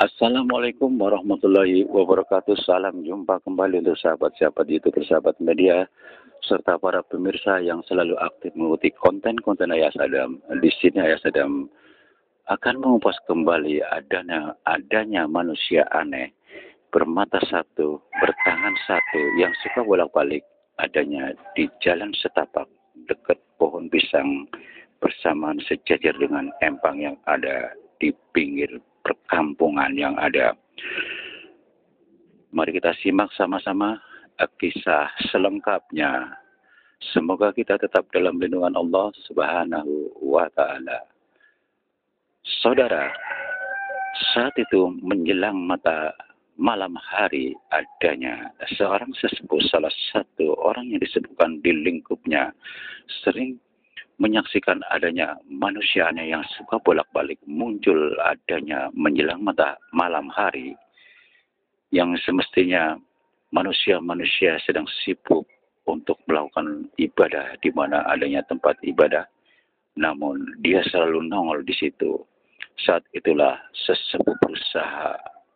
Assalamualaikum warahmatullahi wabarakatuh. Salam jumpa kembali untuk sahabat-sahabat YouTube, sahabat media, serta para pemirsa yang selalu aktif mengikuti konten-konten Ayah Sadam. Di sini Ayah Sadam akan mengupas kembali adanya manusia aneh, bermata satu, bertangan satu, yang suka bolak-balik adanya di jalan setapak dekat pohon pisang bersamaan sejajar dengan empang yang ada di pinggir perkampungan yang ada. Mari kita simak sama-sama kisah selengkapnya. Semoga kita tetap dalam lindungan Allah Subhanahu wa Ta'ala. Saudara, saat itu menjelang malam hari adanya seorang sesepuh, salah satu orang yang disebutkan di lingkupnya sering menyaksikan adanya manusia aneh yang suka bolak-balik muncul adanya menjelang malam hari yang semestinya manusia-manusia sedang sibuk untuk melakukan ibadah di mana adanya tempat ibadah, namun dia selalu nongol di situ. Saat itulah sesepuh berusaha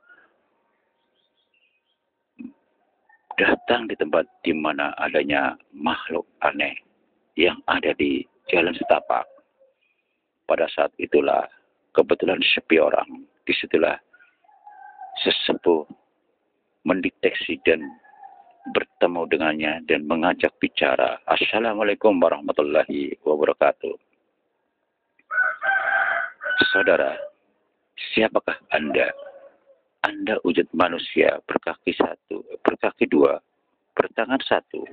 datang di tempat di mana adanya makhluk aneh yang ada di jalan setapak. Pada saat itulah kebetulan sepi orang. Disitulah sesepuh mendeteksi dan bertemu dengannya dan mengajak bicara. Assalamualaikum warahmatullahi wabarakatuh. Saudara, siapakah Anda? Anda wujud manusia berkaki satu, berkaki dua, bertangan satu,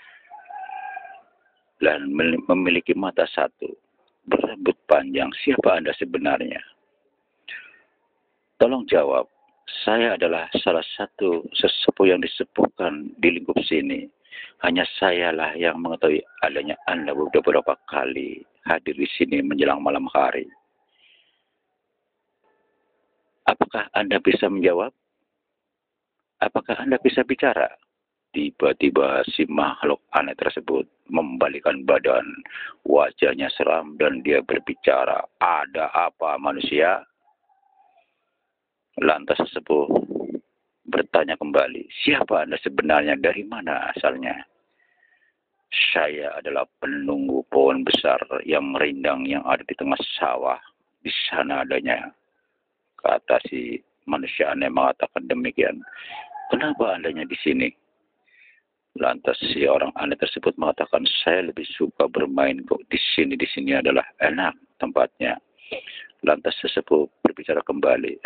dan memiliki mata satu, berambut panjang. Siapa Anda sebenarnya? Tolong jawab. Saya adalah salah satu sesepuh yang disepuhkan di lingkup sini. Hanya sayalah yang mengetahui adanya Anda beberapa kali hadir di sini menjelang malam hari. Apakah Anda bisa menjawab? Apakah Anda bisa bicara? Tiba-tiba si makhluk aneh tersebut membalikkan badan, wajahnya seram dan dia berbicara, "Ada apa manusia?" Lantas sesepuh bertanya kembali, "Siapa Anda sebenarnya? Dari mana asalnya?" "Saya adalah penunggu pohon besar yang rindang yang ada di tengah sawah. Di sana adanya," kata si manusia aneh mengatakan demikian. "Kenapa Andanya di sini?" Lantas si orang aneh tersebut mengatakan, "Saya lebih suka bermain kok di sini. Di sini adalah enak tempatnya." Lantas sesepuh berbicara kembali,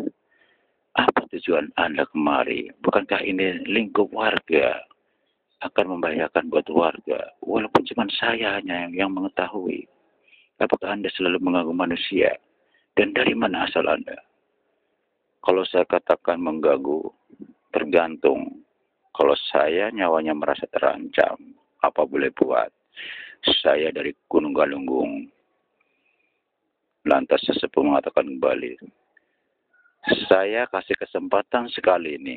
"Apa tujuan Anda kemari? Bukankah ini lingkup warga? Akan membahayakan buat warga. Walaupun cuma saya hanya yang mengetahui. Apakah Anda selalu mengganggu manusia? Dan dari mana asal Anda?" Kalau saya katakan mengganggu, tergantung. Kalau saya nyawanya merasa terancam, apa boleh buat? Saya dari Gunung Galunggung. Lantas sesepuh mengatakan kembali, "Saya kasih kesempatan sekali ini.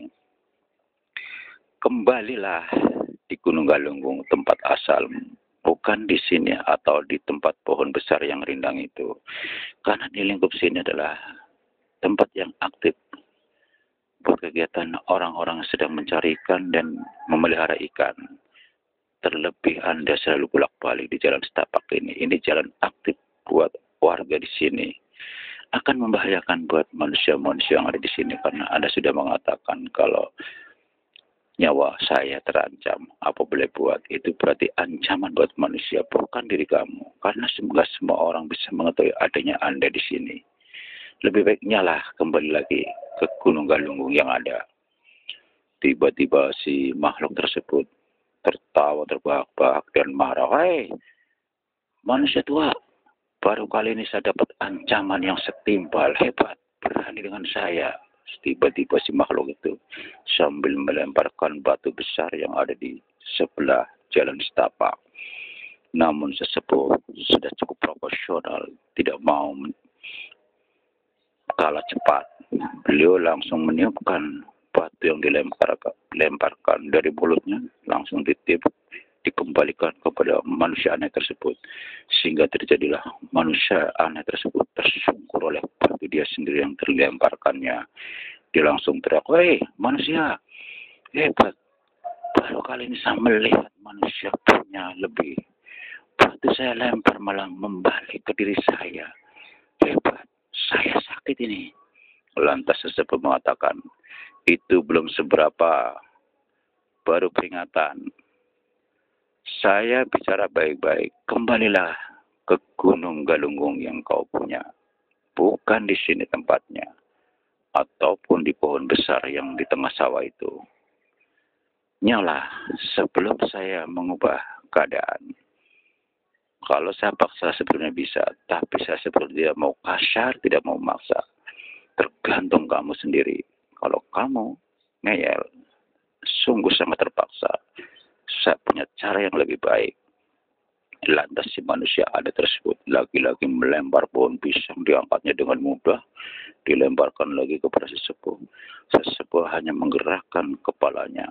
Kembalilah di Gunung Galunggung, tempat asalmu. Bukan di sini atau di tempat pohon besar yang rindang itu. Karena di lingkup sini adalah tempat yang aktif buat kegiatan orang-orang yang sedang mencari ikan dan memelihara ikan. Terlebih Anda selalu bolak-balik di jalan setapak ini. Ini jalan aktif buat warga di sini. Akan membahayakan buat manusia-manusia yang ada di sini karena Anda sudah mengatakan kalau nyawa saya terancam. Apa boleh buat? Itu berarti ancaman buat manusia, bukan diri kamu. Karena semoga semua orang bisa mengetahui adanya Anda di sini. Lebih baiknya lah kembali lagi ke Gunung Galunggung yang ada." Tiba-tiba si makhluk tersebut tertawa terbahak-bahak dan marah. "Hei, manusia tua, baru kali ini saya dapat ancaman yang setimpal. Hebat, berani dengan saya." Tiba-tiba si makhluk itu sambil melemparkan batu besar yang ada di sebelah jalan setapak. Namun sesepuh sudah cukup profesional, tidak mau kalah cepat. Beliau langsung meniupkan batu yang dilemparkan dari mulutnya, langsung dikembalikan kepada manusia aneh tersebut. Sehingga terjadilah manusia aneh tersebut tersungkur oleh batu tapi dia sendiri yang terlemparkannya. Dia langsung teriak, "Woi manusia, hebat. Baru kali ini saya melihat manusia punya lebih. Waktu saya lempar malah membalik ke diri saya. Hebat, saya sakit ini." Lantas sesepuh mengatakan, "Itu belum seberapa, baru peringatan. Saya bicara baik-baik, kembalilah ke Gunung Galunggung yang kau punya. Bukan di sini tempatnya, ataupun di pohon besar yang di tengah sawah itu. Nyala sebelum saya mengubah keadaan. Kalau saya paksa sebetulnya bisa, tapi saya seperti dia mau kasar, tidak mau maksa. Tergantung kamu sendiri. Kalau kamu ngeyel, sungguh sangat terpaksa. Saya punya cara yang lebih baik." Lantas si manusia ada tersebut lagi-lagi melempar pohon pisang, diangkatnya dengan mudah, dilemparkan lagi kepada sesepuh. Sesepuh hanya menggerakkan kepalanya.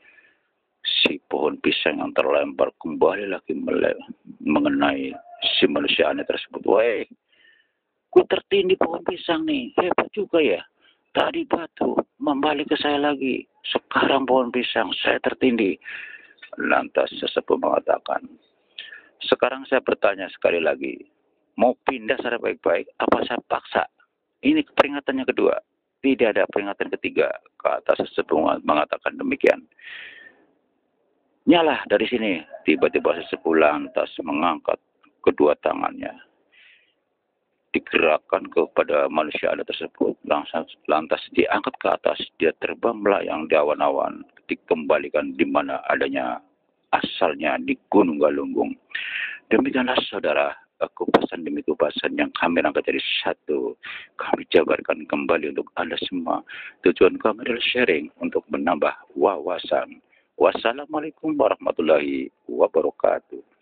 Si pohon pisang yang terlempar kembali lagi mengenai si manusia aneh tersebut. "Woi, ku tertindih pohon pisang nih, hebat juga ya. Tadi batu, membalik ke saya lagi. Sekarang pohon pisang, saya tertindih." Lantas sesepuh mengatakan, "Sekarang saya bertanya sekali lagi, mau pindah secara baik-baik, apa saya paksa? Ini peringatannya kedua. Tidak ada peringatan ketiga," kata sesepuh mengatakan demikian. "Nyalah dari sini." Tiba-tiba sesepuh lantas mengangkat kedua tangannya, digerakkan kepada manusia ada tersebut. Lantas diangkat ke atas, dia terbang melayang di awan-awan, dikembalikan di mana adanya asalnya di Gunung Galunggung. Demikianlah saudara, kupasan demi kupasan yang kami rangkai jadi satu, kami jabarkan kembali untuk Anda semua. Tujuan kami adalah sharing untuk menambah wawasan. Wassalamualaikum warahmatullahi wabarakatuh.